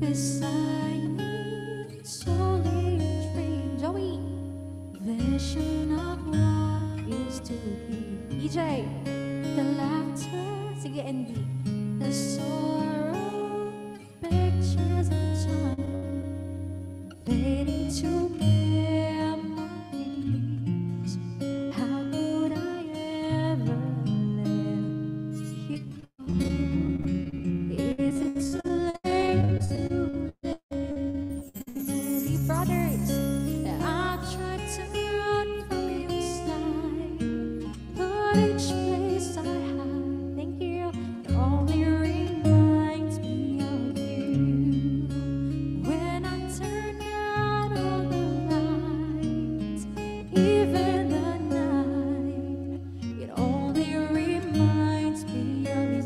beside me, solitary Joey, vision of what is to be. EJ, the laughter, sige Andy, the sorrow, pictures of time, fading to memories. How could I ever let you go? Is it too late to be brothers? I tried to run from your side, but each place I hide, thank you, it only reminds me of you. When I turn out all the lights, even the night, it only reminds me of you.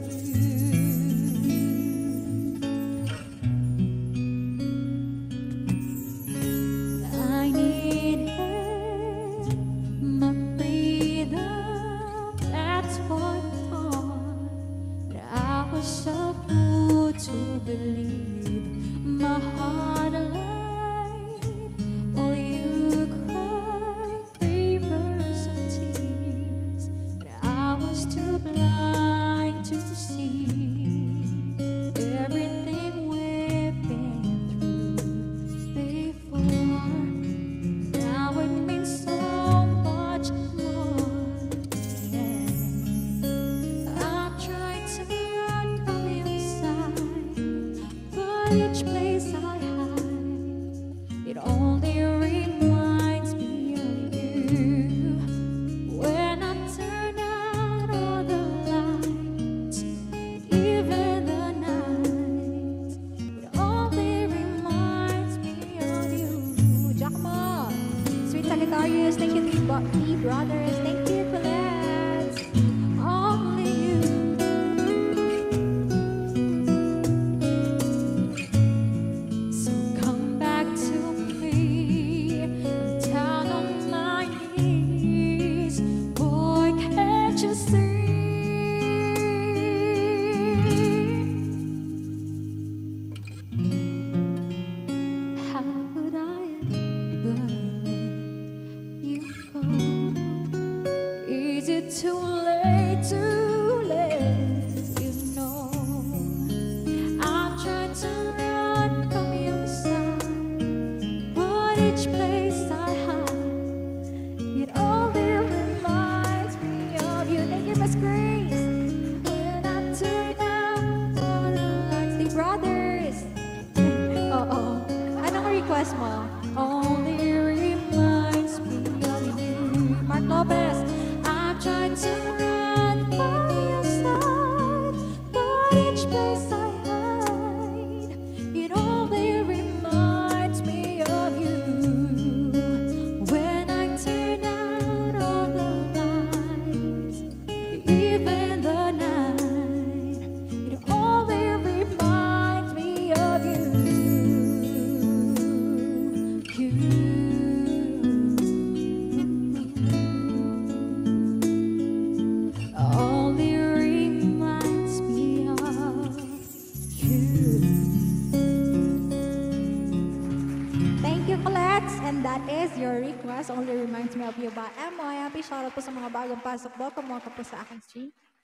I need help, my freedom, that's what I thought. But I was so fool to believe my heart lied. All you cried, rivers of tears, but I was too blind to see everything we've been through before. Now it means so much more. Yeah. I've tried to run from your side, but each place I hide, it only reminds me of you. When I turn out all the lights, even the night, it only reminds me of you. Jackma, Sweet Sagittarius, thank you, Brothers, thank you, Colette. Only you. So come back to me, I'm down on my knees. Boy, can't you see? How would I ever let you go? Is it too late to let you know? I tried to run from your side, but each place I hide, it only reminds me of you. Thank you, Miss Grace. When I turn out all the lights, the brothers. Oh, anong request mo? Only reminds me of you. Mark Lopez, I've tried to run from your side, but each place I hide, it only reminds me of you. When I turn out all the lights, even the night, it only reminds me of you. Only reminds me of you. Thank you, Colette. And that is your request. Only reminds me of you by Emoy. Happy shoutout po sa mga bagong pasok. Welcome po sa aking stream.